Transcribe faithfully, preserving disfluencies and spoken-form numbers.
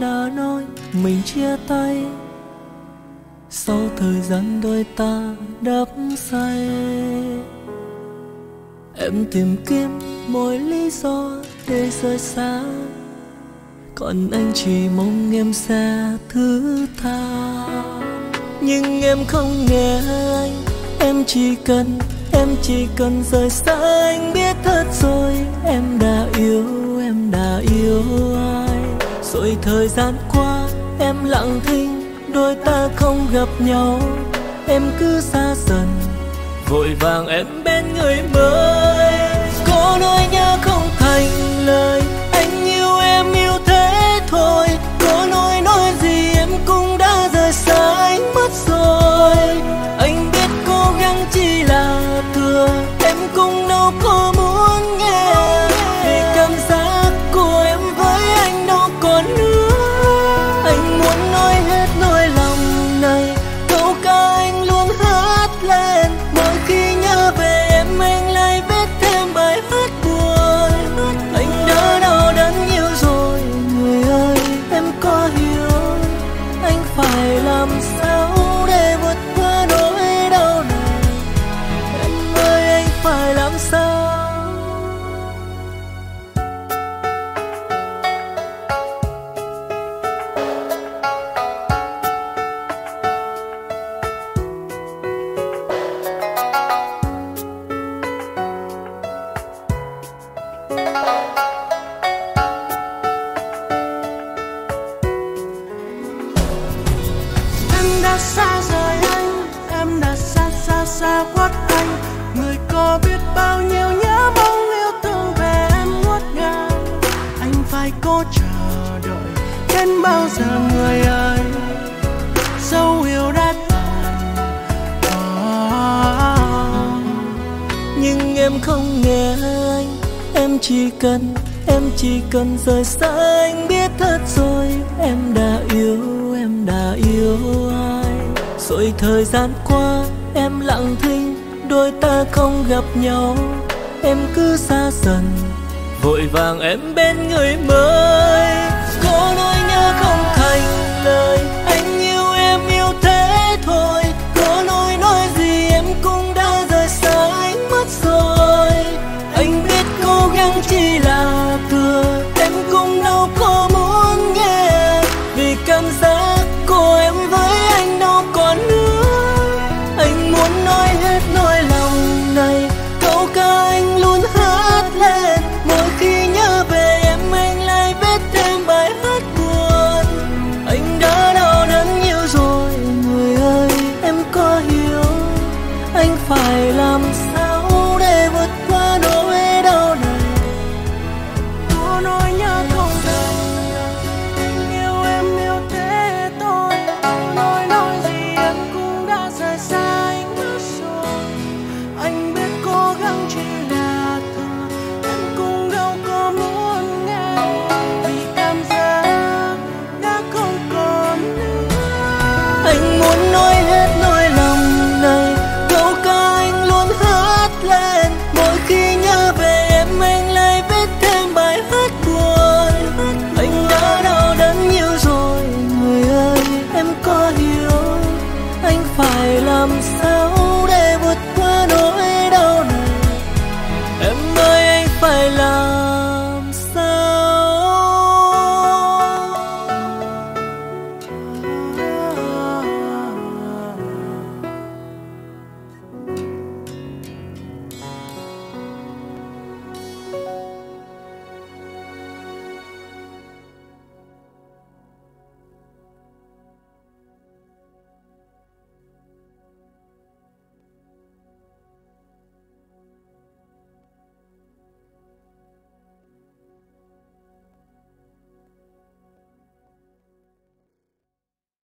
đã nói mình chia tay. Sau thời gian đôi ta đắp say, em tìm kiếm mỗi lý do để rời xa, còn anh chỉ mong em sẽ thứ tha. Nhưng em không nghe anh, em chỉ cần, em chỉ cần rời xa anh. Biết thật rồi em đã yêu, em đã yêu ai. Rồi thời gian qua em lặng thinh, đôi ta không gặp nhau. Em cứ xa dần, vội vàng em bên người mới. Có nói nhớ không thành lời, anh yêu em yêu thế thôi. Có nói nói gì em cũng đã rời xa anh mất rồi. Anh biết cố gắng chỉ là thừa, em cũng đâu có muốn nghe. Vì cảm giác của em với anh đâu còn nữa. Anh muốn nói hết nỗi lòng này, câu ca anh luôn hát lên. Mỗi khi nhớ về em anh lại viết thêm bài hát buồn. Anh đã đau đớn nhiều rồi người ơi, em có hiểu anh phải làm sao để vượt qua nỗi đau này. Em ơi anh phải làm sao? Em đã xa rời anh, em đã xa xa xa khuất anh. Người có biết bao nhiêu nhớ mong yêu thương về em ngút ngàn. Anh phải cố chờ đợi đến bao giờ người ơi, dấu yêu đã tàn. Oh. Nhưng em không nghe anh, em chỉ cần, em chỉ cần rời xa anh. Biết thật rồi em đã yêu, em đã yêu ai. Rồi thời gian qua em lặng thinh, đôi ta không gặp nhau. Em cứ xa dần, vội vàng em bên người mới.